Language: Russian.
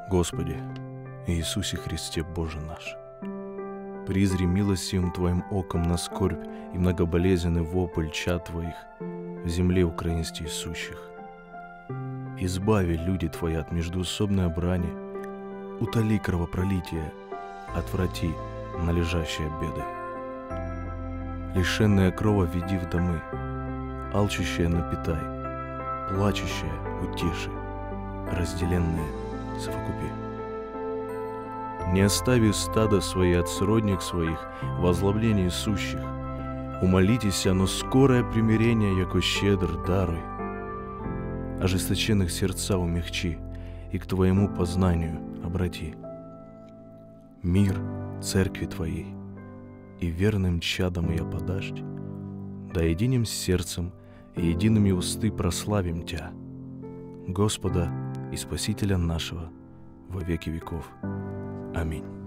Господи, Иисусе Христе, Боже наш, призри милостивым Твоим оком на скорбь и многоболезненный вопль чад Твоих в земле украинских сущих. Избави люди Твои от междоусобной брани, утоли кровопролитие, отврати належащие беды. Лишенные крова веди в домы, алчущие напитай, плачущие утеши, разделенные совокупи. Не остави стада свои от сродник своих в озлоблении сущих. Умолитесь, но скорое примирение, яко щедр, даруй. Ожесточенных сердца умягчи и к Твоему познанию обрати. Мир церкви Твоей и верным чадом ее подашь, да единым сердцем и едиными усты прославим Тя, Господа и Спасителя нашего во веки веков. Аминь.